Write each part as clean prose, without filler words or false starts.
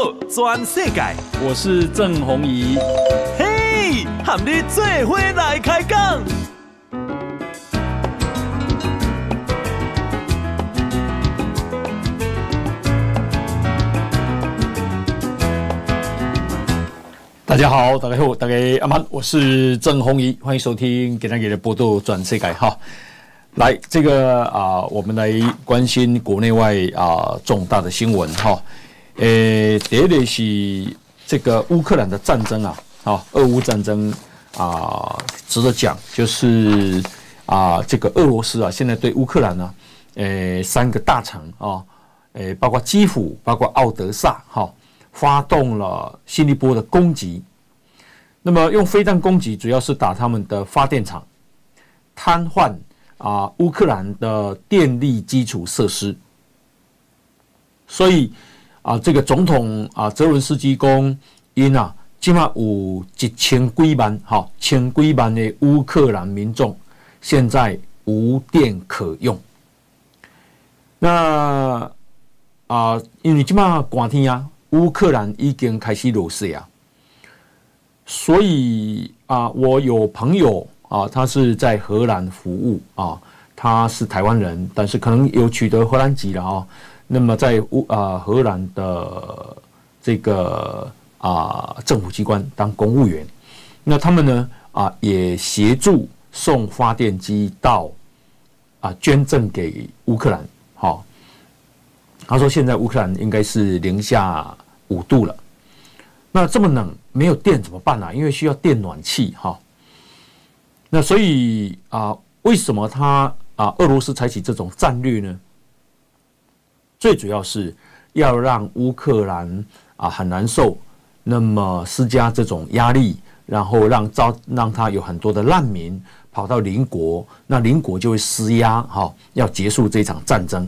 道全世界， 我是郑弘仪。 嘿，和你做伙来开讲。 大家好，大家好，大家阿曼，我是郑弘仪，欢迎收听给大家的报道转世界哈。来，这个我们来关心国内外重大的新闻哈。第一个是这个乌克兰的战争俄乌战争值得讲，就是这个俄罗斯现在对乌克兰3个大城包括基辅，包括奥德萨发动了新一波的攻击。那么用飞弹攻击主要是打他们的发电厂，瘫痪乌克兰的电力基础设施。所以这个总统泽伦斯基说因现在有1000几万1000几万的乌克兰民众现在无电可用。那因为现在寒天乌克兰已经开始落雪所以我有朋友他是在荷兰服务他是台湾人，但是可能有取得荷兰籍了那么在荷兰的这个政府机关当公务员，那他们呢也协助送发电机到捐赠给乌克兰他说现在乌克兰应该是零下5度了，那这么冷没有电怎么办因为需要电暖气那所以为什么俄罗斯采取这种战略呢？最主要是要让乌克兰很难受，那么施加这种压力，然后让他有很多的难民跑到邻国，那邻国就会施压要结束这场战争。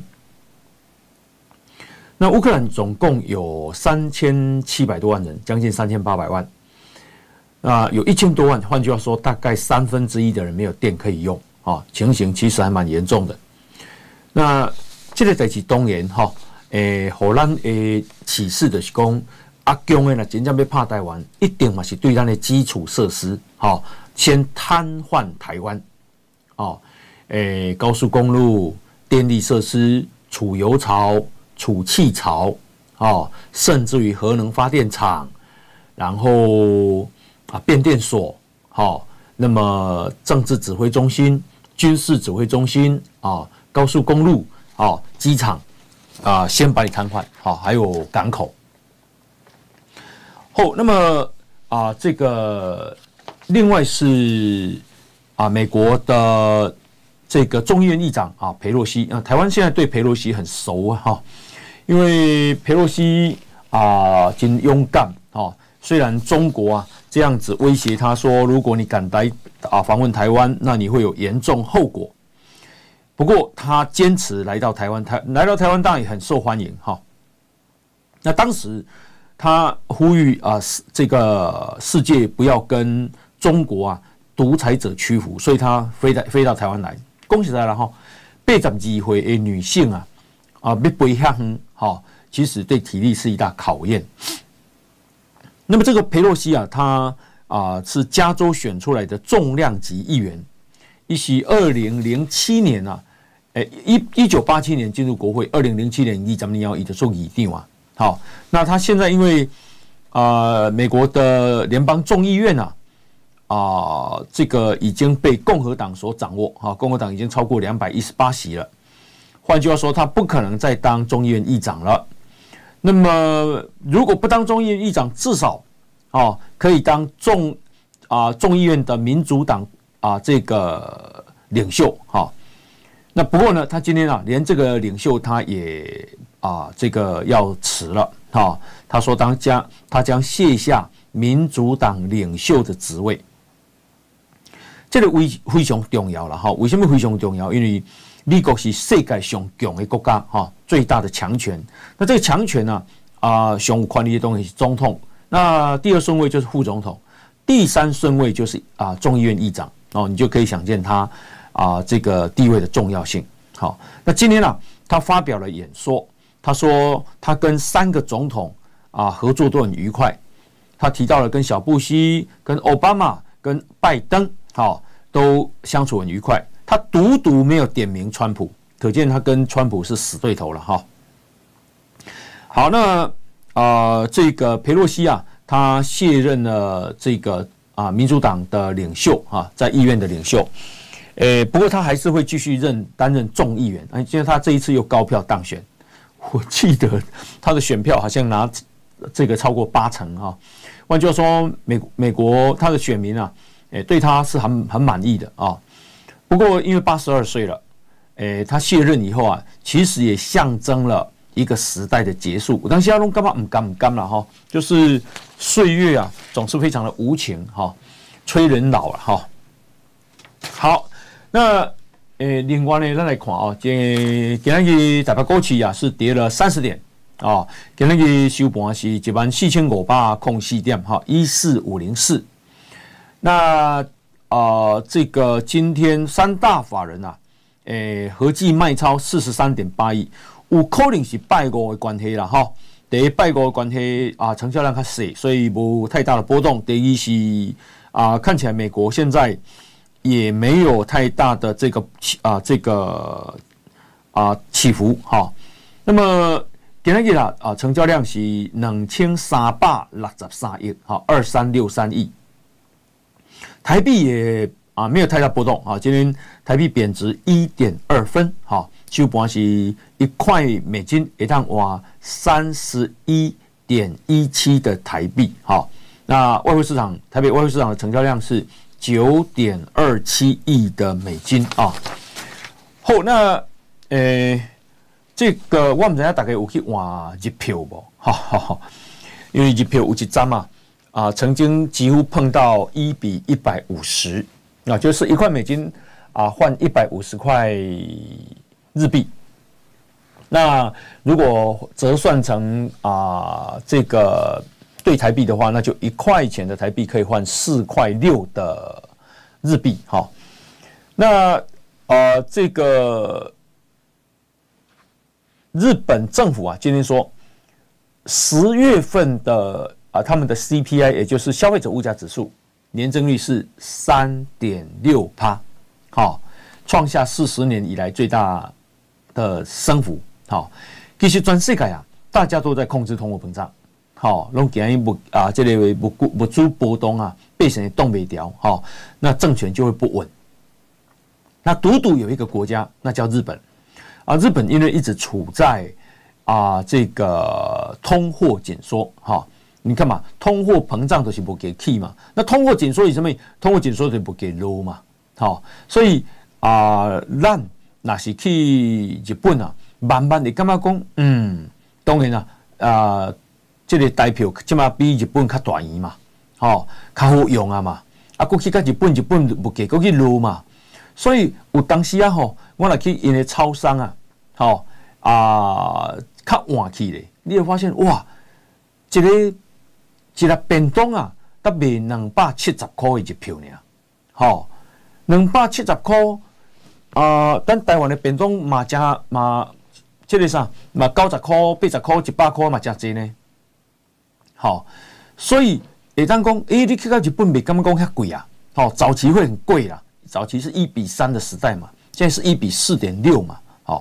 那乌克兰总共有3700多万人，将近3800万。有1000多万，换句话说，大概1/3的人没有电可以用情形其实还蛮严重的。那这个代志当然互咱的启示就是讲，强的真正要打台湾，一定嘛是对咱的基础设施先瘫痪台湾高速公路、电力设施、储油槽、储气槽甚至于核能发电厂，然后变电所那么政治指挥中心、军事指挥中心高速公路机场先把你瘫痪还有港口那么这个另外是美国的这个众议院议长裴洛西台湾现在对裴洛西很熟因为裴洛西真勇敢虽然中国这样子威胁他说，如果你敢来访问台湾，那你会有严重后果。不过他坚持来到台湾，来到台湾当然也很受欢迎那当时他呼吁这个世界不要跟中国独裁者屈服，所以他飞到台湾来。恭喜来了82岁的女性要飞遐远其实对体力是一大考验。那么这个裴洛西他是加州选出来的重量级议员，一是2007年1987年进入国会，2007年咱们要一直做议长那他现在因为美国的联邦众议院这个已经被共和党所掌握共和党已经超过218席了，换句话说，他不可能再当众议院议长了。那么如果不当众议院议长，至少可以当众议院的民主党这个领袖那不过呢，他今天连这个领袖他也这个要辞了他说他将卸下民主党领袖的职位。这个非常重要了为什么非常重要？因为美国是世界上强的国家最大的强权。那这个强权上有权力的东西是总统，那第2顺位就是副总统，第3顺位就是众议院议长你就可以想见他这个地位的重要性。那今天他发表了演说，他说他跟3个总统合作都很愉快。他提到了跟小布希、跟奥巴马、跟拜登都相处很愉快。他独独没有点名川普，可见他跟川普是死对头了哈。好，那这个裴洛西他卸任了这个民主党的领袖在议院的领袖。不过他还是会继续担任众议员，因为他这一次又高票当选。我记得他的选票好像拿这个超过80%哈。换句话说，美国他的选民对他是很满意的啊。不过因为82岁了，他卸任以后其实也象征了一个时代的结束。我当时都干嘛不甘了哈，就是岁月总是非常的无情哈，催人老了哈。好，那另外呢，咱来看今日台北股市是跌了30点今日收盘是14504点14504。那这个今天三大法人合计卖超43.8亿，有可能是拜五的关系啦哈。第一，拜五的关系成交量较小，所以无太大的波动。第二是看起来美国现在也没有太大的这个起伏哈。那么今日成交量是2363亿2363亿。台币也没有太大波动今天台币贬值1.2分收盘是1块美金会当换31.17的台币那外汇市场台北外汇市场的成交量是9.27亿的美金好，那这个我不知道大家有去换日票不因为日票有一张曾经几乎碰到1比150，就是1块美金换150块日币。那如果折算成这个对台币的话，那就1块钱的台币可以换4块6的日币。那这个日本政府今天说10月份的他们的 CPI 也就是消费者物价指数年增率是3.6%，创下40年以来最大的升幅。其实全世界大家都在控制通货膨胀，拢惊伊这个物资波动百姓动不了，那政权就会不稳。那独独有一个国家，那叫日本，日本因为一直处在这个通货紧缩，你看嘛，通货膨胀就是不给 key 嘛，那通货紧缩是什么？通货紧缩就不给 low 嘛，所以咱若是去日本慢慢的感觉讲，当然这个台票起码比日本较大元嘛，较好用嘛，过去到日本不给过去 low 嘛，所以有当时我来去因的超商较换去咧，你会发现哇，一个便当才卖270块的日票尔，270块，咱台湾的便当这个啥90块、80块、100块嘛，真济呢。所以会当讲，你去到日本袂感觉讲遐贵早期会很贵啦，早期是1比3的时代嘛，现在是1比4.6嘛，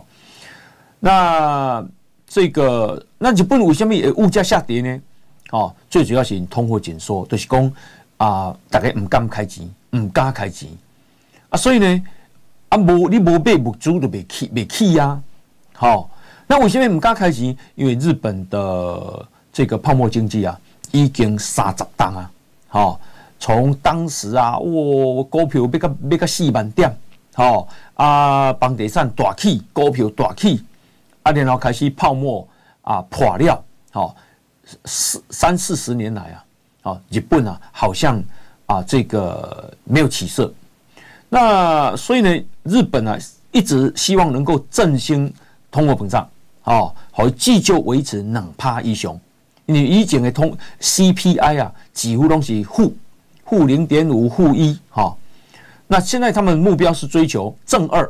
那这个日本为什么物价下跌呢？最主要是通货紧缩，就是讲大家唔敢开钱，所以呢你无买物资就袂起那为什么唔敢开钱？因为日本的这个泡沫经济已经30档从当时股票要到4万点，房地产大起，股票大起，然后开始泡沫破了30-40年来日本好像这个没有起色。那所以呢，日本一直希望能够振兴通货膨胀，好继续维持2%以上。因为以前的CPI 几乎都是负0.5、-1那现在他们目标是追求正2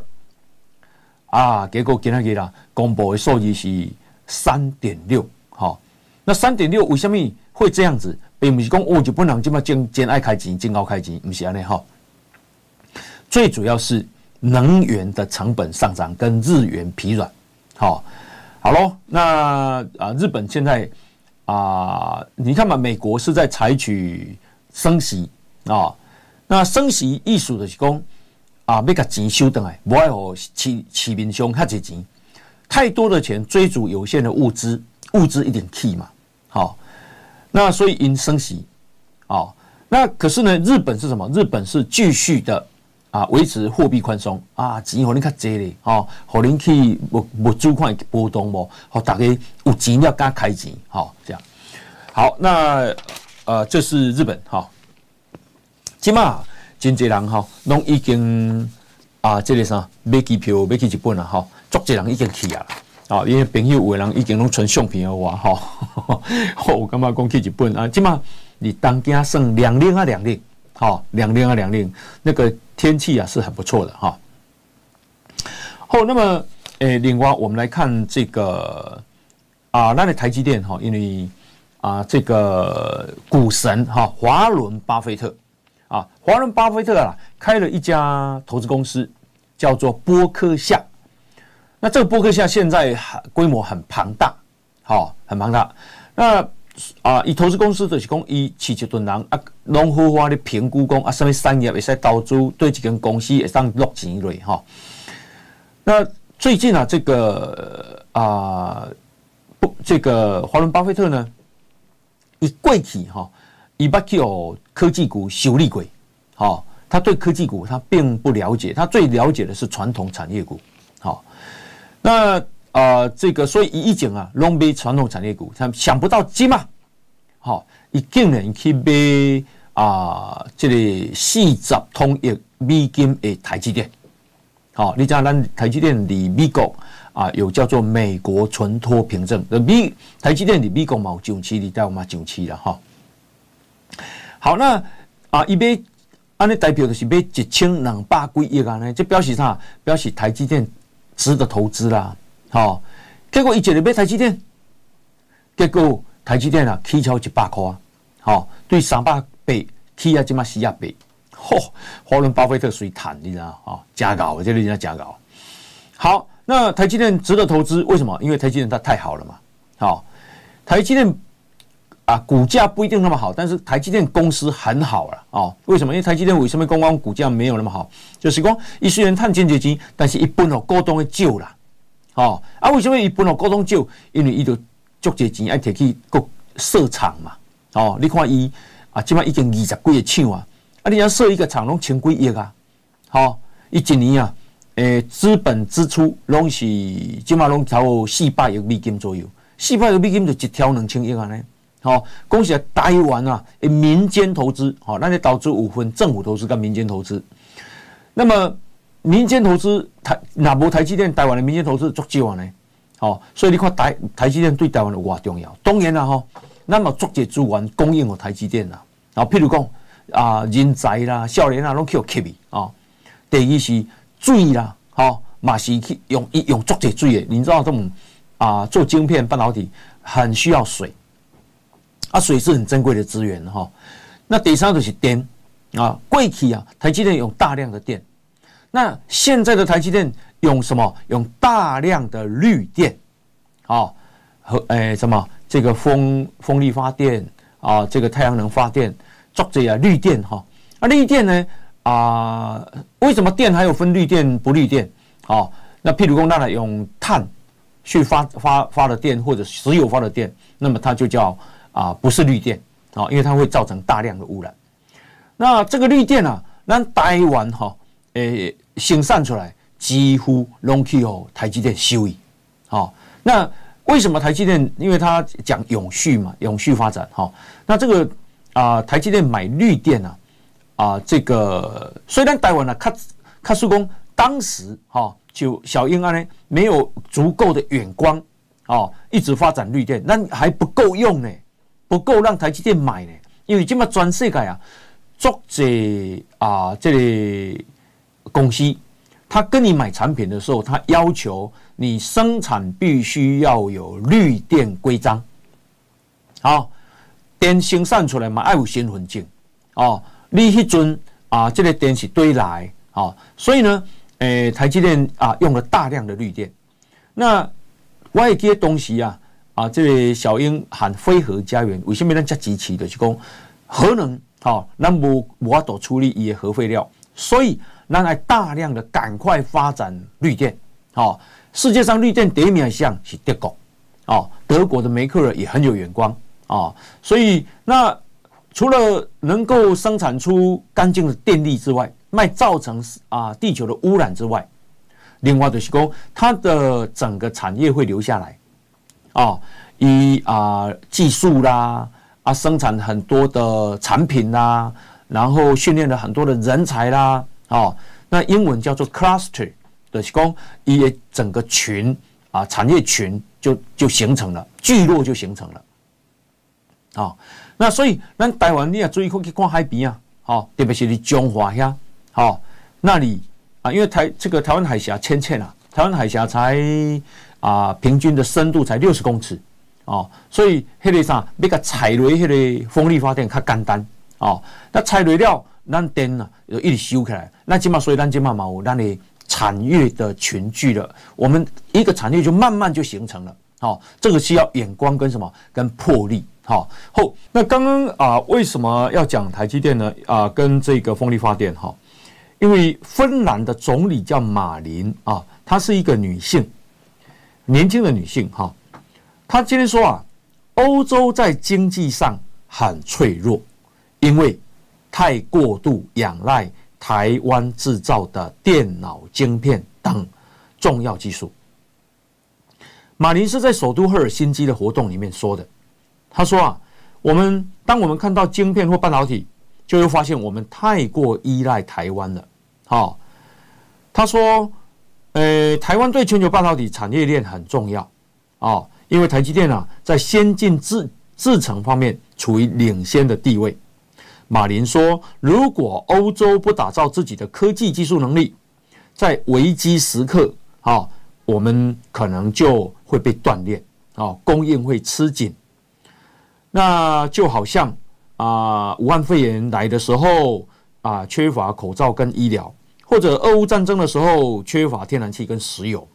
结果今天公布的数字是3.6 那3.6为什么会这样子？并不是讲日本人这么真爱开钱，真高开钱，不是安尼哈。最主要是能源的成本上涨跟日元疲软。好咯，那日本现在你看嘛，美国是在采取升息那升息意思就是讲要把钱收回来，不要让市民上遐济钱，太多的钱追逐有限的物资一定起嘛。好，那所以因升息那可是呢，日本是什么？日本是继续的维持货币宽松钱互你较济咧互恁去物资款波动无，互大家有钱要敢开钱这样。好，那这是日本即马真侪人拢已经这个啥买机票买去日本啦足侪人已经去啊因为朋友有的人已经拢传相片给我我感觉讲去日本即马你当家算凉凉凉凉那个天气是很不错的好，那么另外我们来看这个咱的台积电因为这个股神华伦巴菲特华伦巴菲特开了一家投资公司叫做波克夏。那这个波克夏现在规模很庞大很庞大。那以投资公司就是讲伊饲一顿人拢好好咧评估讲什么产业会使投资，对一间公司会当落钱类那最近这个华伦巴菲特呢，伊过去伊捌去科技股修理过他对科技股他并不了解，他最了解的是传统产业股那这个所以以前拢买传统产业股，他想不到今嘛伊竟然去买这个40通亿美金的台积电你知道咱台积电离美国有叫做美国存托凭证，台积电离美国嘛有上市，离台湾嘛上市啦好，那伊买安尼代表就是买1200几亿呢，这表示啥？表示台积电值得投资啦结果伊一日买台积电，结果台积电起超100块对300倍起即马400倍华伦巴菲特随谈你知道真高，这人家真高。好，那台积电值得投资，为什么？因为台积电它太好了嘛台积电股价不一定那么好，但是台积电公司很好了为什么？因为台积电为什么公股价没有那么好？就是讲伊虽然赚真侪钱，但是伊分股东的少啦为什么伊分股东少？因为伊就足侪钱爱摕去设厂嘛你看伊即摆已经20几个厂你要设一个厂拢10几亿伊一年资本支出拢是即摆拢超过400亿美金左右，400亿美金就一条2000亿呢讲实在台湾的民间投资咱的投资有分政府投资跟民间投资。那么民间投资若无台积电，台湾的民间投资足少呢所以你看台积电对台湾有多重要。当然咱嘛足侪资源供应给台积电譬如讲人才啦、少年拢去吸去第二是水啦嘛是去用足侪水的。你知道这种做晶片半导体很需要水水是很珍贵的资源那第三就是电过去台积电用大量的电，那现在的台积电用什么？用大量的绿电什么这个风力发电这个太阳能发电，足侪绿电绿电呢为什么电还有分绿电不绿电那譬如说咱来用碳去发的电或者石油发的电，那么它就叫不是绿电因为它会造成大量的污染。那这个绿电咱台湾生产出来几乎拢去台积电收益那为什么台积电？因为它讲永续嘛，永续发展那这个台积电买绿电这个虽然台湾较输讲当时就小英呢没有足够的眼光一直发展绿电，那还不够用呢，不够让台积电买呢，因为今嘛全世界足侪这个公司，他跟你买产品的时候，他要求你生产必须要有绿电规章好，电生产出来嘛，要有身份证哦。你迄阵这个电是堆来所以呢，台积电用了大量的绿电。那我会记得当时这个小英喊非核家园，为什么咱这支持？就是讲核能咱无法度处理伊的核废料，所以咱来大量的赶快发展绿电。世界上绿电第一名像是德国，德国的梅克尔也很有眼光所以那除了能够生产出干净的电力之外，卖造成地球的污染之外，另外就是说它的整个产业会留下来以技术啦生产很多的产品啦，然后训练了很多的人才啦那英文叫做 cluster。就是说，伊的整个群产业群就形成了，聚落就形成了，那所以咱台湾你也注意去看海边特别是你中华遐，那里因为台湾海峡浅浅台湾海峡才平均的深度才60公尺所以迄个啥要甲采落迄个风力发电较简单那采落了，咱电就一直收起来，所以咱今嘛有咱的产业的群聚了，我们一个产业就慢慢就形成了。这个需要眼光跟什么？跟魄力。那刚刚为什么要讲台积电呢？跟这个风力发电因为芬兰的总理叫马林她是一个女性，年轻的女性她今天说欧洲在经济上很脆弱，因为太过度仰赖台湾制造的电脑晶片等重要技术。马林是在首都赫尔辛基的活动里面说的。他说当我们看到晶片或半导体，就会发现我们太过依赖台湾了。他说，台湾对全球半导体产业链很重要因为台积电在先进制程方面处于领先的地位。马林说，如果欧洲不打造自己的科技技术能力，在危机时刻我们可能就会被断裂供应会吃紧。那就好像武汉肺炎来的时候缺乏口罩跟医疗，或者俄乌战争的时候缺乏天然气跟石油。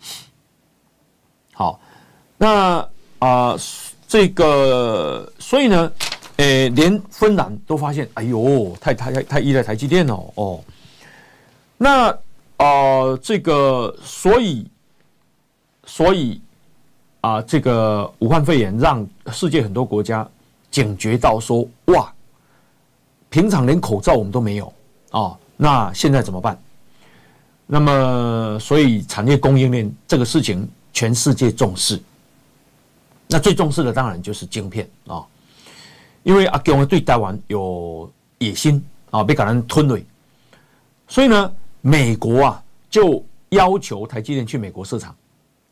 那所以呢连芬兰都发现，哎呦，太依赖台积电了那所以这个武汉肺炎让世界很多国家警觉到说，哇，平常连口罩我们都没有那现在怎么办？那么所以产业供应链这个事情，全世界重视。那最重视的当然就是晶片因为阿强对台湾有野心要把咱吞了，所以呢，美国就要求台积电去美国设厂。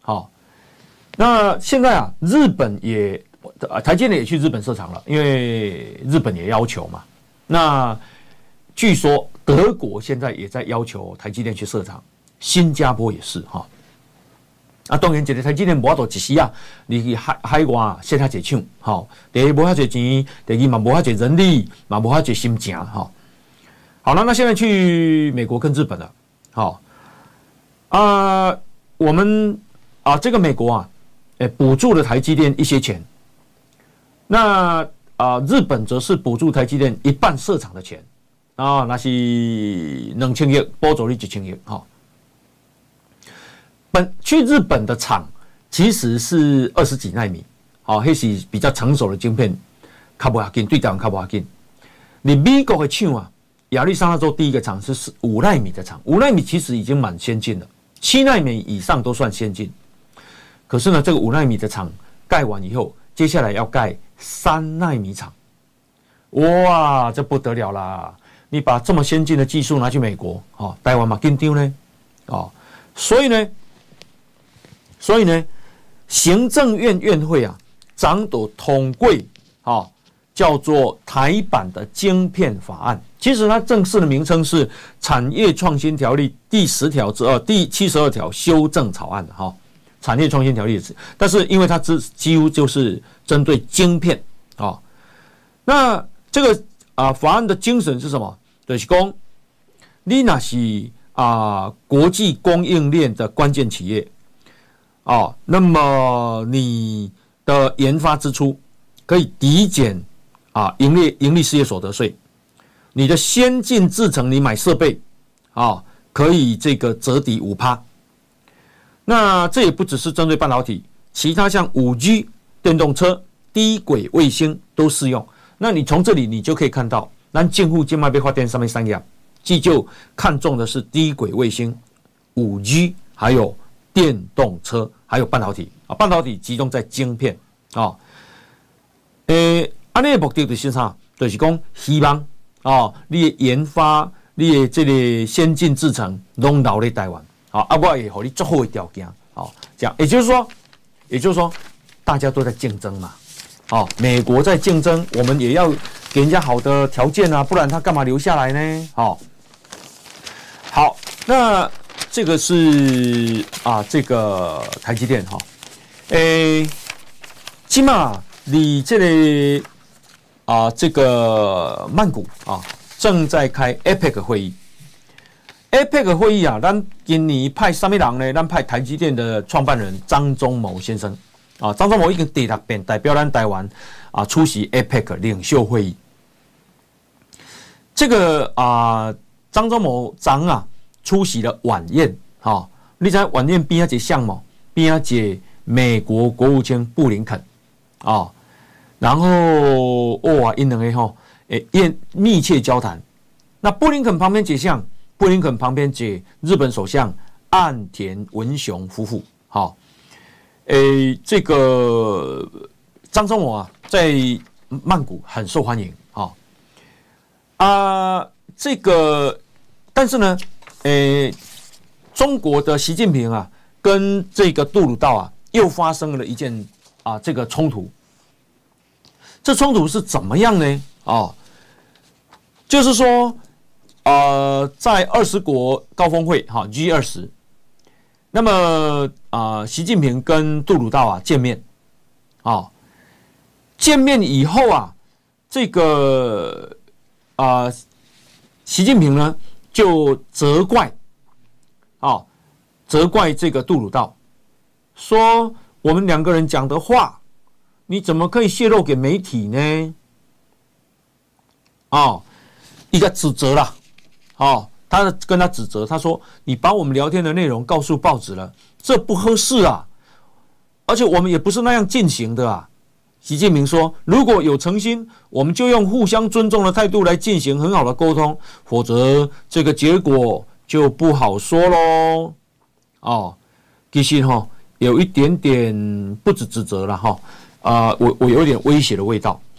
那现在日本也台积电也去日本设厂了，因为日本也要求嘛。那据说德国现在也在要求台积电去设厂，新加坡也是当然，一个台积电无法度一时你去海外设遐济厂，第一无遐济钱，第二嘛无遐济人力，嘛无遐济心情好了，那现在去美国跟日本了，我们这个美国补助了台积电一些钱，那日本则是补助台积电一半设厂的钱那是2000亿，补助你1000亿去日本的厂其实是20几奈米，那是比较成熟的晶片，较不要紧，对台湾较不要紧。你美国的厂亚利桑那州第一个厂是5奈米的厂，5奈米其实已经蛮先进了，7奈米以上都算先进。可是呢，这个5奈米的厂盖完以后，接下来要盖3奈米厂，哇，这不得了啦！你把这么先进的技术拿去美国，台湾嘛紧张呢，所以呢，行政院院会掌舵通过叫做台版的晶片法案。其实它正式的名称是《产业创新条例》第10条之2第72条修正草案产业创新条例，但是因为它几乎就是针对晶片哦，那这个法案的精神是什么？就是说，你那是国际供应链的关键企业，哦，那么你的研发支出可以抵减盈利事业所得税，你的先进制程你买设备可以这个折抵5%。那这也不只是针对半导体，其他像5G、电动车、低轨卫星都适用。那你从这里你就可以看到，咱政府现在要发展上面3样，既就看重的是低轨卫星、5G， 还有电动车，还有半导体半导体集中在晶片安尼的目的就是啥？就是讲希望你的研发、你的这个先进制程拢留在台湾我会给你最好的条件这样也就是说，大家都在竞争嘛美国在竞争，我们也要给人家好的条件不然他干嘛留下来呢？好，那这个是这个台积电起码你这里这个曼谷正在开 APEC 会议。APEC 会议咱今年派什么人呢？咱派台积电的创办人张忠谋先生张忠谋已经第6遍代表咱台湾出席 APEC 领袖会议。这个张忠谋出席了晚宴你知道晚宴边一个项目，边一个美国国务卿布林肯然后因两个密切交谈。那布林肯旁边几项，布林肯旁边几日本首相岸田文雄夫妇这个张忠谋在曼谷很受欢迎这个但是呢中国的习近平跟这个杜鲁道又发生了一件这个冲突。这冲突是怎么样呢？就是说在20国高峰会G20，那么习近平跟杜鲁道见面见面以后这个习近平呢就责怪这个杜鲁道，说我们2个人讲的话，你怎么可以泄露给媒体呢？一个指责啦他跟他指责，他说你把我们聊天的内容告诉报纸了，这不合适而且我们也不是那样进行的习近平说，如果有诚心，我们就用互相尊重的态度来进行很好的沟通，否则这个结果就不好说咯其实有一点点不止指责了我有点威胁的味道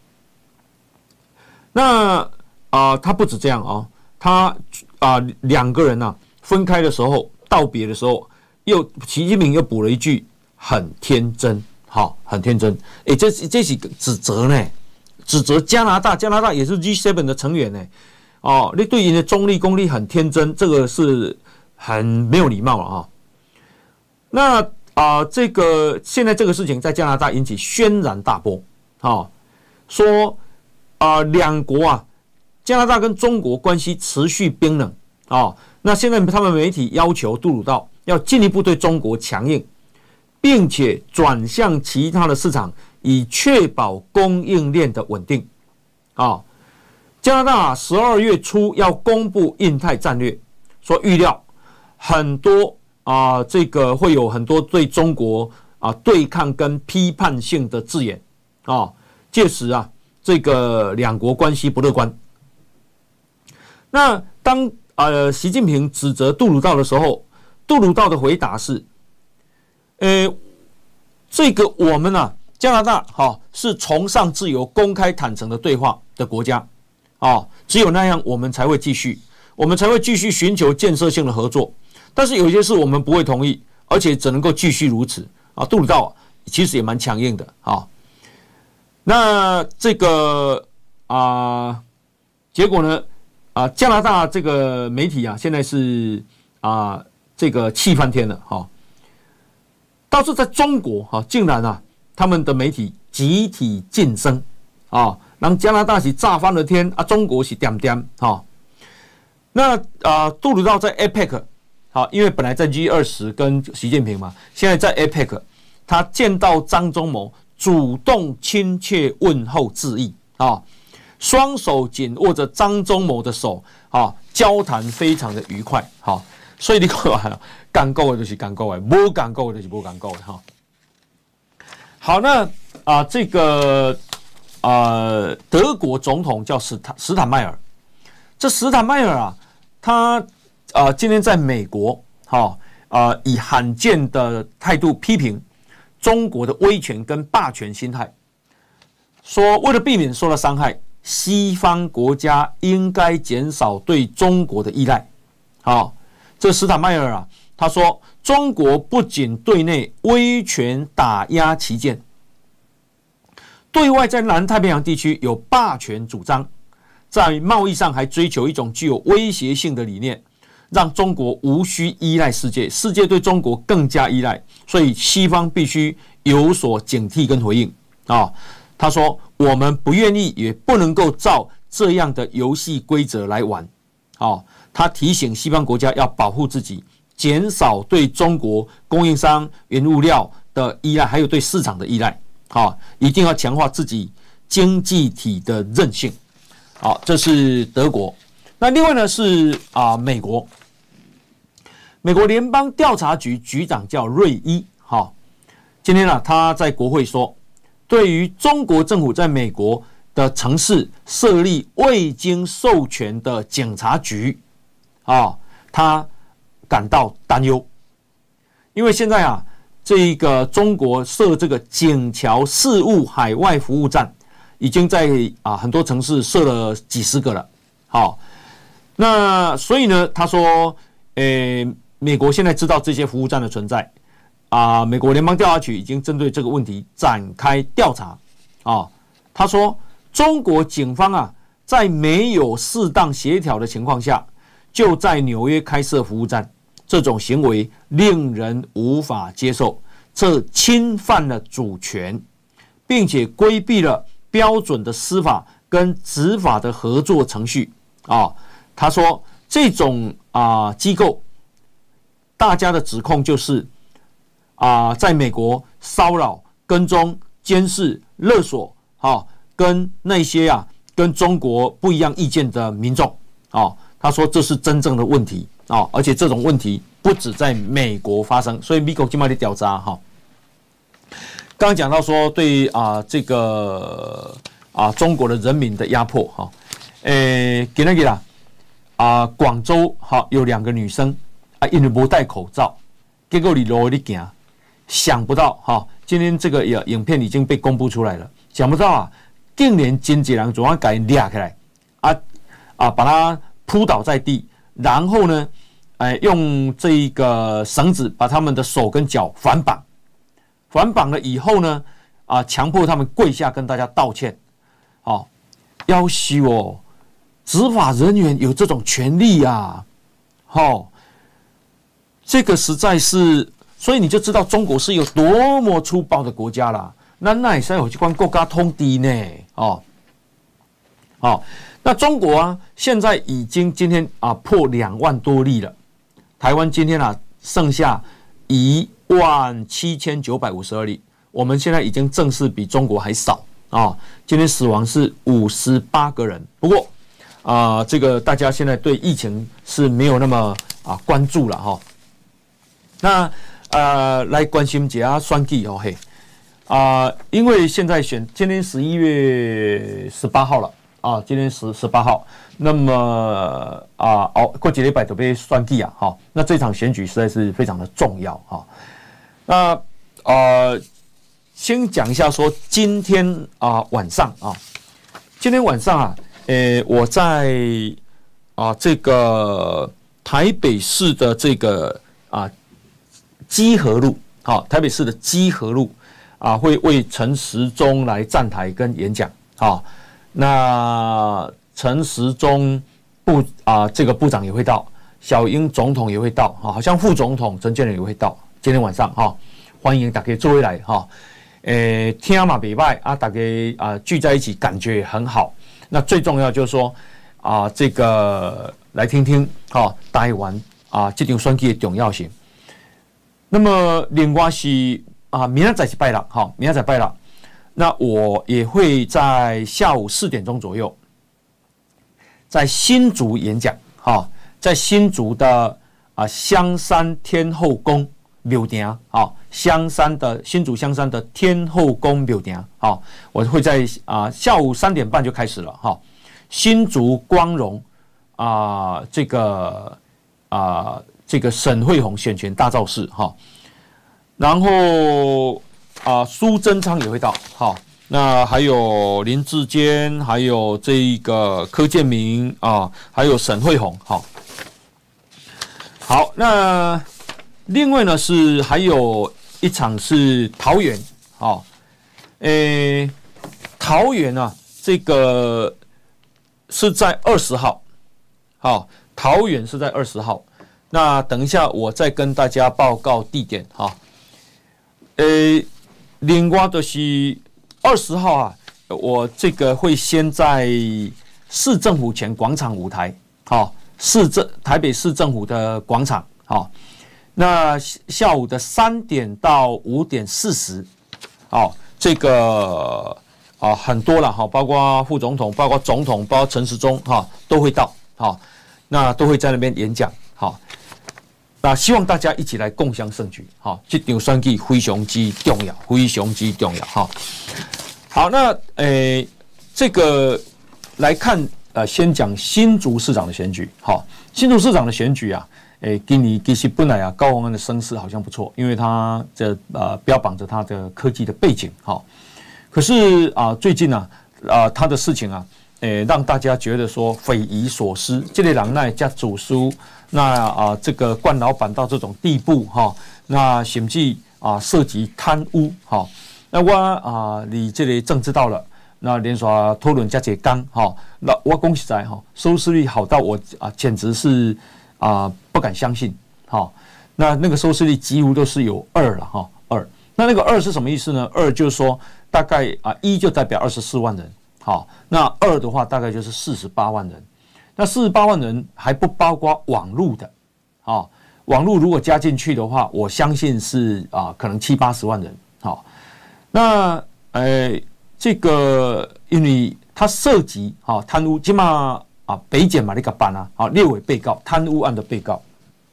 那他不止这样他2个人分开的时候，道别的时候，习近平又补了一句很天真很天真这是指责呢，指责加拿大也是 G7 的成员呢你对人的中立公理很天真，这个是很没有礼貌了那这个现在这个事情在加拿大引起轩然大波说2国加拿大跟中国关系持续冰冷那现在他们媒体要求杜鲁道要进一步对中国强硬，并且转向其他的市场，以确保供应链的稳定加拿大12月初要公布印太战略，说预料很多这个会有很多对中国对抗跟批判性的字眼届时这个2国关系不乐观。那当习近平指责杜鲁道的时候，杜鲁道的回答是这个我们加拿大是崇尚自由、公开坦诚的对话的国家只有那样我们才会继续寻求建设性的合作，但是有些事我们不会同意，而且只能够继续如此杜鲁道其实也蛮强硬的那这个结果呢加拿大这个媒体现在是这个气翻天了倒是在中国竟然他们的媒体集体晋升啊，让加拿大是炸翻了天啊，中国是点点哈。那杜鲁道在 APEC 好，因为本来在 G20 跟习近平嘛，现在在 APEC， 他见到张忠谋，主动亲切问候致意啊，双手紧握着张忠谋的手啊，交谈非常的愉快哈。所以你看，干够的就是干够的，不干够的就是不干够的哈。好，那这个德国总统叫史坦迈尔，这史坦迈尔啊，他今天在美国以罕见的态度批评中国的威权跟霸权心态，说为了避免受到伤害，西方国家应该减少对中国的依赖。这史坦迈尔啊，他说中国不仅对内威权打压旗舰，对外在南太平洋地区有霸权主张，在贸易上还追求一种具有威胁性的理念，让中国无需依赖世界，世界对中国更加依赖，所以西方必须有所警惕跟回应他说我们不愿意也不能够照这样的游戏规则来玩他提醒西方国家要保护自己，减少对中国供应商原物料的依赖，还有对市场的依赖一定要强化自己经济体的韧性这是德国。那另外呢是美国联邦调查局局长叫瑞伊今天他在国会说，对于中国政府在美国的城市设立未经授权的警察局他感到担忧，因为现在这个中国设这个警侨事务海外服务站，已经在很多城市设了几十个了。那所以呢，他说，美国现在知道这些服务站的存在美国联邦调查局已经针对这个问题展开调查他说，中国警方在没有适当协调的情况下，就在纽约开设服务站，这种行为令人无法接受，这侵犯了主权，并且规避了标准的司法跟执法的合作程序他说这种机构，大家的指控就是在美国骚扰、跟踪、监视、勒索跟那些跟中国不一样意见的民众他说这是真正的问题而且这种问题不止在美国发生，所以美国今晚的调查刚刚讲到说对这个中国的人民的压迫今天广州有2个女生因为没戴口罩，结果你路里行，想不到今天这个影片已经被公布出来了，想不到竟然真几人总要给抓起来把他扑倒在地，然后呢用这个绳子把他们的手跟脚反绑了以后呢强迫他们跪下跟大家道歉要求执法人员有这种权利这个实在是，所以你就知道中国是有多么粗暴的国家啦。那也是有去关国家通敌呢那中国现在已经今天破2万多例了，台湾今天剩下17952例，我们现在已经正式比中国还少今天死亡是58个人。不过这个大家现在对疫情是没有那么关注了那来关心一下选举因为现在今天11月18号了今天18号，那么过几个礼拜就被选举那这场选举实在是非常的重要那先讲一下说今天晚上今天晚上我在这个台北市的这个基河路台北市的基河路会为陈时中来站台跟演讲那陈时中这个部长也会到，小英总统也会到好像副总统陈建仁也会到，今天晚上欢迎大家做回来听嘛袂歹啊，大家聚在一起感觉也很好。那最重要就是说这个来听听台湾这场选举的重要性。那么另外是明仔载是拜六，明仔载拜六，那我也会在下午4点钟左右，在新竹演讲，在新竹的香山天后宫庙埕，新竹香山的天后宫庙埕，我会在下午3点半就开始了，新竹光荣这个沈惠虹选前大造势，然后苏贞昌也会到，那还有林智坚，还有这个柯建铭还有沈惠虹，好，那另外呢是还有一场是桃园，桃园这个是在20号，桃园是在20号，那等一下我再跟大家报告地点，另外就是20号我这个会先在市政府前广场舞台，台北市政府的广场，那下午的3点到5点40，这个很多了，包括副总统，包括总统，包括陈时中，都会到，那都会在那边演讲，那希望大家一起来共襄盛举，这场选举非常之重要，非常之重要，好，那这个来看，先讲新竹市长的选举，新竹市长的选举今年其实本来高虹安的声势好像不错，因为他标榜着他的科技的背景，可是最近他的事情让大家觉得说匪夷所思，这个人那加主书，那这个冠老板到这种地步，那甚至涉及贪污，那我你这里政治到了，那连续讨论加这刚，那我恭喜在收视率好到我简直是不敢相信，那个收视率几乎都是有2了，2，那个2是什么意思呢？2就是说大概1就代表24万人。那2的话大概就是48万人，那48万人还不包括网路的，网路如果加进去的话，我相信是可能70、80万人，那这个因为它涉及贪污，起码北检嘛那个办列为被告，贪污案的被告，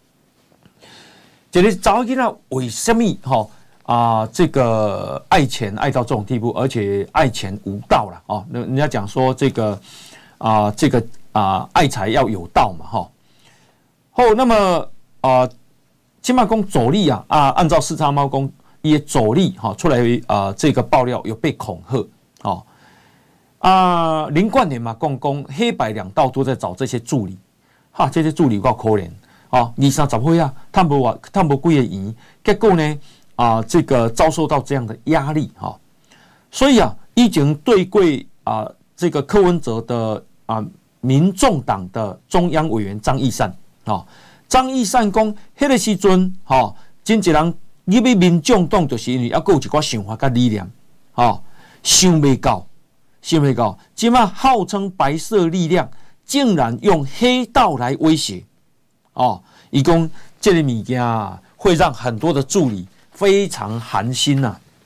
这个早起呢为什么这个爱钱爱到这种地步，而且爱钱无道了人家讲说这个爱财要有道嘛那么起码讲走力按照四叉猫公也走力出来这个爆料有被恐吓林冠联嘛讲黑白两道都在找这些助理这些助理够可怜20-30岁赚不几个钱，结果呢这个遭受到这样的压力所以已经对过这个柯文哲的民众党的中央委员张义善张义善讲，迄个时阵真一人入去民众党，就是因为还有一寡想法甲理念想未到，即马号称白色力量，竟然用黑道来威胁伊讲这个物件会让很多的助理非常寒心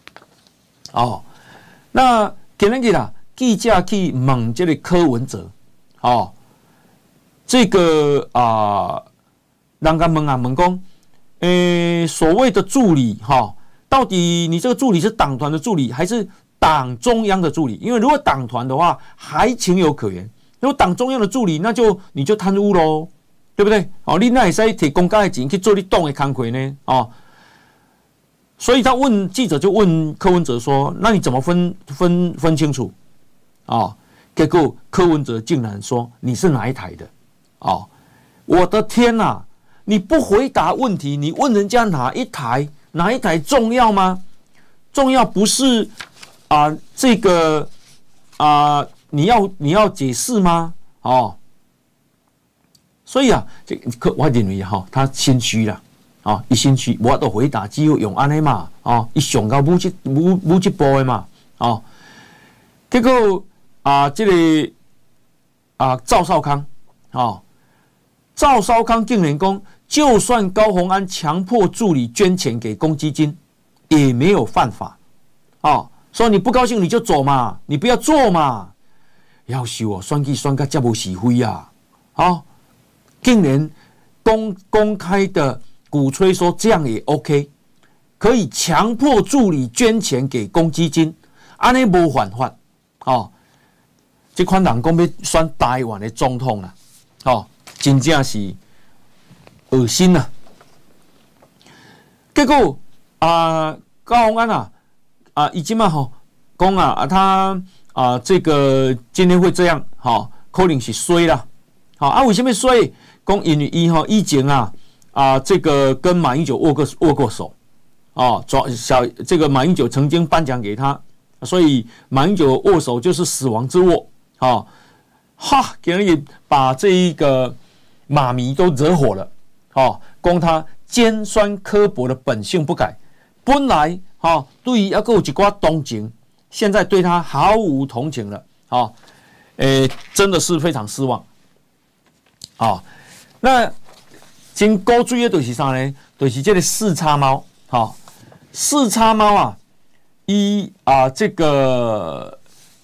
那今日记者去问这个柯文哲这个人家问讲所谓的助理到底你这个助理是党团的助理还是党中央的助理？因为如果党团的话还情有可原，如果党中央的助理，那就你就贪污咯，对不对？你哪会使摕公家的钱去做你党的工作呢？所以记者就问柯文哲说：“那你怎么分清楚？”结果柯文哲竟然说：“你是哪一台的？”我的天哪！你不回答问题，你问人家哪一台重要吗？重要不是这个你要解释吗？所以我认为他心虚了啊，伊先去无法度回答，只有用安尼嘛，啊，伊上到武这步的嘛，啊，结果啊，这个啊赵少康，啊，赵少康竟然讲，就算高虹安强迫助理捐钱给公积金，也没有犯法，啊，说你不高兴你就走嘛，你不要做嘛，要死哦，选举选到这么是非啊，啊，竟然公开的鼓吹说这样也 OK， 可以强迫助理捐钱给公积金，安尼无犯法哦。这款人讲要选台湾的总统啦，哦，真正是恶心呐！结果高虹安伊即马吼讲他这个今天会这样，可能是衰啦，为什么衰？讲因为以前这个跟马英九握过手，这个马英九曾经颁奖给他，所以马英九握手就是死亡之握，给人把这一个马迷都惹火了，讲他尖酸刻薄的本性不改，本来对于还有一寡同情，现在对他毫无同情了，真的是非常失望，那真古锥的就是啥呢？就是这个四叉猫，四叉猫这个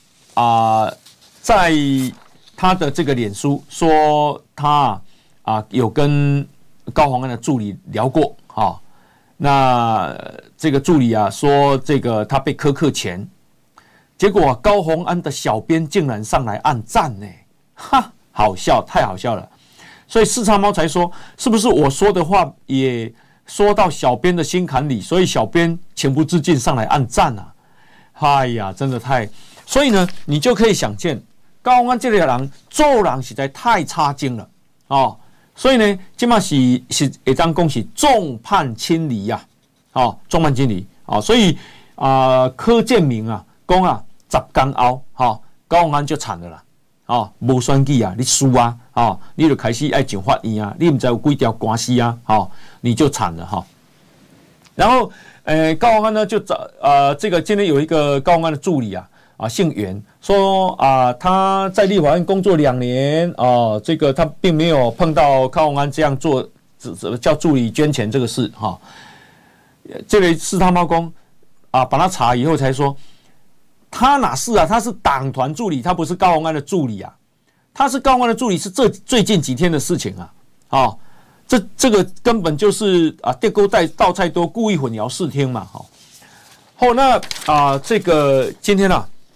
在他的这个脸书说他有跟高虹安的助理聊过，那这个助理说这个他被苛刻钱，结果高虹安的小编竟然上来按赞呢，好笑，太好笑了。所以四叉猫才说，是不是我说的话也说到小编的心坎里，所以小编情不自禁上来按赞啊！哎呀，真的太……所以呢，你就可以想见，高虹安这个人做人实在太差劲了所以呢，这嘛是会当讲是众叛亲离呀，众叛亲离所以柯建铭讲10天后高虹安就惨了啦。无选举你输你就开始爱上法院你不知道有几条官司你就惨了然后高虹安呢就找这个今天有一个高虹安的助理姓袁，说他在立法院工作2年这个他并没有碰到高虹安这样做叫助理捐钱这个事这个四叉猫公把他查以后才说。他哪是他是党团助理，他不是高虹安的助理他是高虹安的助理是最近几天的事情这个根本就是电锅倒菜多，故意混淆视听嘛那这个今天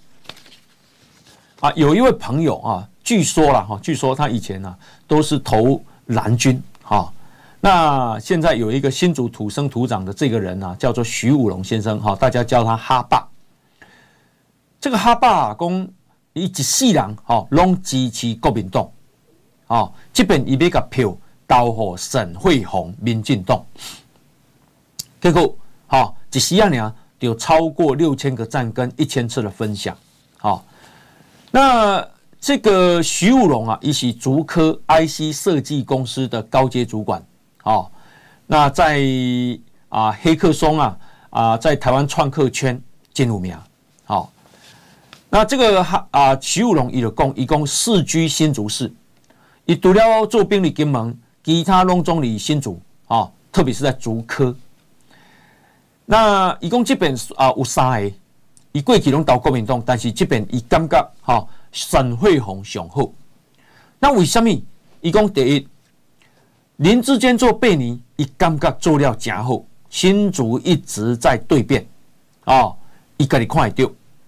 有一位朋友据说他以前都是投蓝军那现在有一个新竹土生土长的这个人叫做徐武龙先生大家叫他哈爸。这个哈爸讲，伊一世人拢支持国民党，这边伊要甲票投给沈慧虹民进党，结果一时就超过6000个赞跟1000次的分享，那这个徐武龙伊是竹科 IC 设计公司的高阶主管，那在黑客松在台湾创客圈真有名，那这个徐武龙伊就讲，伊讲世居新竹市，伊除了做兵理金门，其他拢总理新竹特别是在竹科。那伊讲这边有3个，伊过去拢投国民党，但是这边伊感觉沈慧虹上好。那为什么？伊讲第一，林志坚做8年，伊感觉做了真好，新竹一直在蜕变伊家己看会到。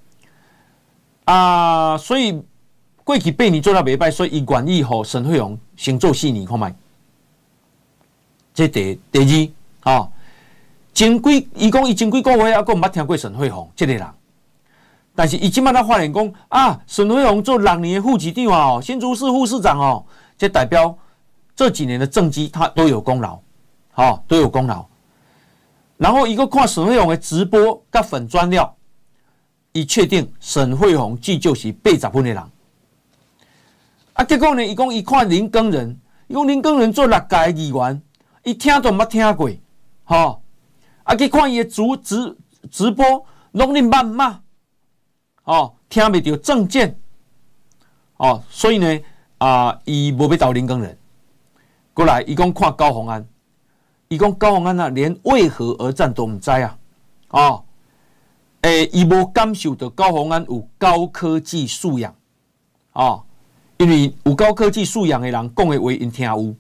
所以过去8年做到袂歹，所以伊愿意和沈慧虹先做4年看卖。这第二伊讲伊前几个月还佫毋捌听过沈慧虹这个人，但是伊即摆他发现讲沈慧虹做6年的副局长新竹市副市长这代表这几年的政绩他都有功劳，都有功劳。然后伊佫看沈慧虹的直播甲粉专了。伊确定沈慧虹既就是80分的人，结果呢？伊讲伊看林耕仁，伊讲林耕仁做6届议员，伊听都毋捌听过， 哈，啊去看伊的直播，拢恁慢嘛，哦，听袂到政见，哦，所以呢，伊无要投林耕仁，过来，伊讲看高虹安，伊讲高虹安啊，连为何而战都唔知啊，哦，伊无感受到高虹安有高科技素养，哦，因为有高科技素养的人讲的话，因听有。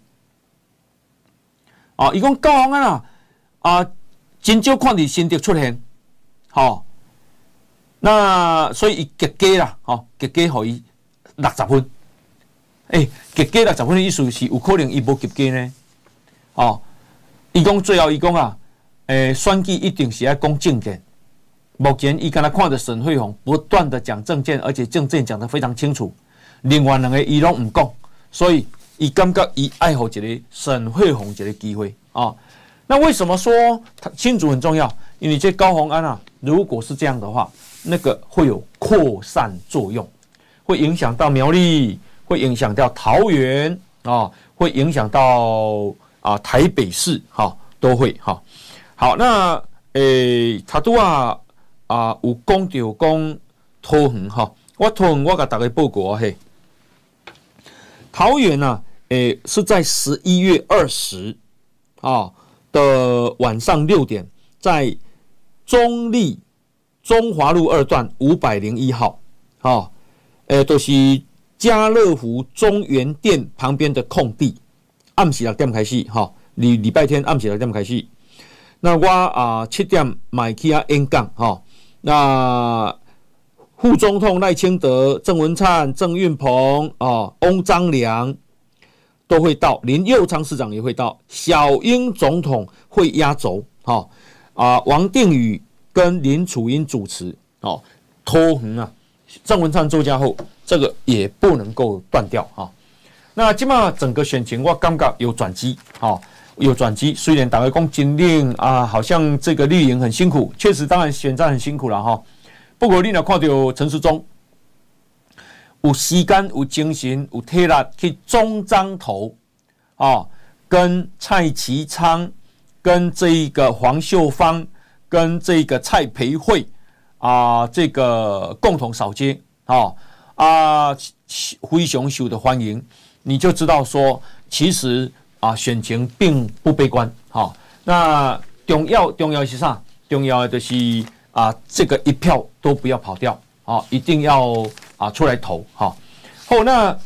伊讲高虹安真少看到新竹出现，那所以伊极低啦，极低互伊60分。极低60分的意思是有可能伊无及格呢。伊讲最后伊讲选举一定是要讲政见。目前伊敢若看着沈慧虹不断的讲政见，而且政见讲得非常清楚，另外2个伊拢唔讲，所以伊感觉伊爱互一个沈慧虹一个机会啊。那为什么说新竹很重要？因为这高虹安如果是这样的话，那个会有扩散作用，会影响到苗栗，会影响到桃园会影响到台北市都会好，那他都有讲到讲桃园我桃园我给大家报告桃园是在11月20的晚上6点，在中立中华路2段501号都是家乐福中原店旁边的空地，暗时6点开始礼拜天暗时6点开始。那我7点买去演讲那副总统赖清德、郑文灿、郑运鹏翁章良都会到，林右昌市长也会到，小英总统会压轴王定宇跟林楚英主持桃园郑文灿周家后，这个也不能够断掉那今嘛整个选情我感觉有转机有转机。虽然大家讲今年好像这个绿营很辛苦，确实当然选战很辛苦了不过你若看到陈时中有时间、有精神、有体力去中彰投跟蔡其昌、跟这一个黄秀芳、跟这个蔡培慧这个共同扫街非常受的欢迎，你就知道说，其实选情并不悲观那重要是啥？重要的就是这个一票都不要跑掉一定要出来投那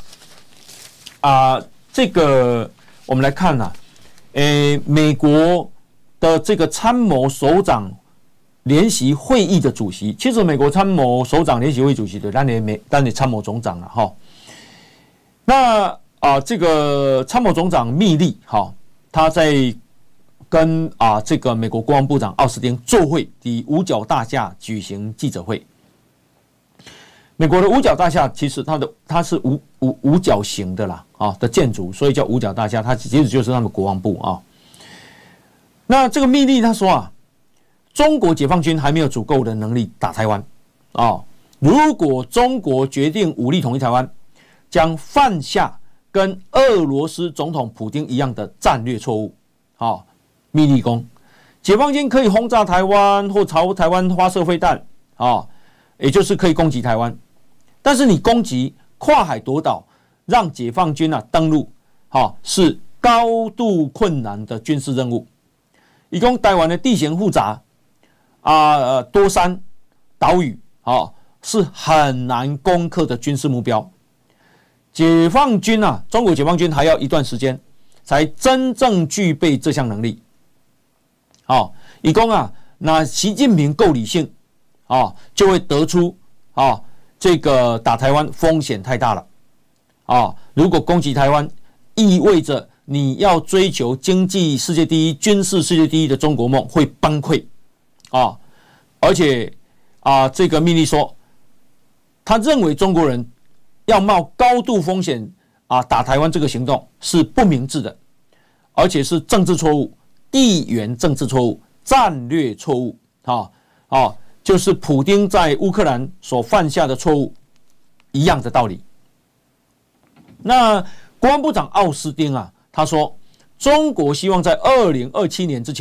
这个我们来看美国的这个参谋首长联席会议的主席，其实美国参谋首长联席会议主席的，咱的参谋总长了那这个参谋总长密利他在跟这个美国国防部长奥斯汀做会，以五角大厦举行记者会。美国的五角大厦其实它是五角形的啦的建筑，所以叫五角大厦，它其实就是他们国防部那这个密利他说中国解放军还没有足够的能力打台湾如果中国决定武力统一台湾，将犯下跟俄罗斯总统普丁一样的战略错误密利说，解放军可以轰炸台湾或朝台湾发射飞弹也就是可以攻击台湾，但是你攻击跨海夺岛，让解放军登陆是高度困难的军事任务。他说台湾的地形复杂多山岛屿是很难攻克的军事目标。解放军中国解放军还要一段时间才真正具备这项能力。他说那习近平够理性就会得出这个打台湾风险太大了如果攻击台湾，意味着你要追求经济世界第一、军事世界第一的中国梦会崩溃而且这个密利说，他认为中国人要冒高度风险打台湾这个行动是不明智的，而且是政治错误、地缘政治错误、战略错误就是普丁在乌克兰所犯下的错误一样的道理。那国防部长奥斯汀他说，中国希望在2027年之前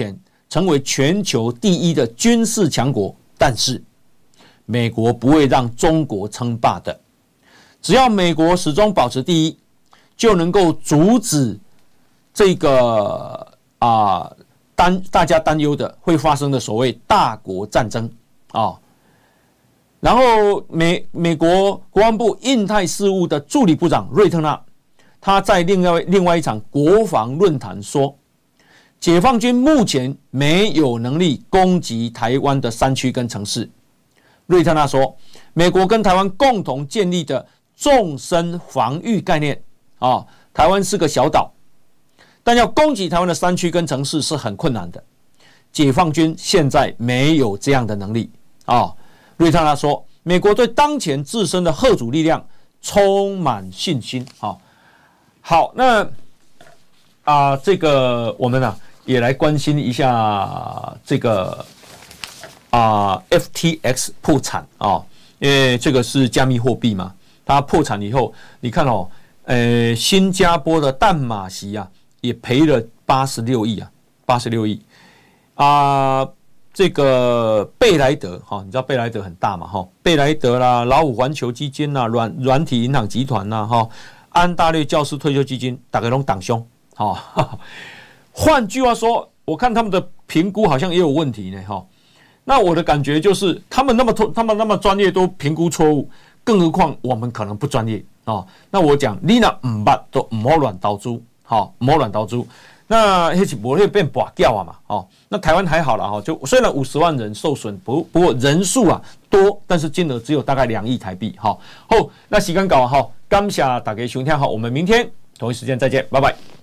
成为全球第一的军事强国，但是美国不会让中国称霸的。只要美国始终保持第一，就能够阻止这个大家担忧的会发生的所谓大国战争啊。然后美国国防部印太事务的助理部长瑞特纳，他在另外一场国防论坛说，解放军目前没有能力攻击台湾的山区跟城市。瑞特纳说，美国跟台湾共同建立的纵深防御概念啊，台湾是个小岛，但要攻击台湾的山区跟城市是很困难的。解放军现在没有这样的能力啊。瑞特纳说，美国对当前自身的嚇阻力量充满信心。好，那这个我们也来关心一下这个FTX 破产啊，因为这个是加密货币嘛，它破产以后，你看新加坡的淡马锡也赔了86亿这个贝莱德你知道贝莱德很大嘛贝莱德啦、老虎环球基金啦、软体银行集团啦安大略教师退休基金，大家都党兄换句话说，我看他们的评估好像也有问题呢那我的感觉就是他们那么专业都评估错误，更何况我们可能不专业那我讲你若唔捌都唔好乱投资唔好乱投资。那那是不会变拔掉嘛那台湾还好啦就虽然50万人受损，不过人数多，但是金额只有大概2亿台币好，那时间到感谢大家收听我们明天同一时间再见，拜拜。